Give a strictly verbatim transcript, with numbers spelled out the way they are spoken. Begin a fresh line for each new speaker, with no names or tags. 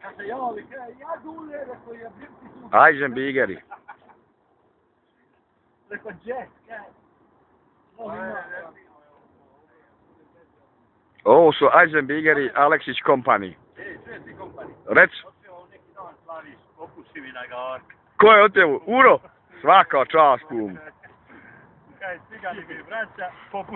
Kaže, ja, ali kaj, ja dulje, rekao, ja bim ti tu.
Eisenbigeri.
Rekao, Jack, kaj.
Ovo su Eisenbigeri Aleksić Company.
Ej, sve ti kompani.
Rec.
Otveo neki dan slaviš, opusti mi na gark.
Ko je oteo? Uro? Svaka čast, kum.
Kaj, cigani mi vraća, popusti.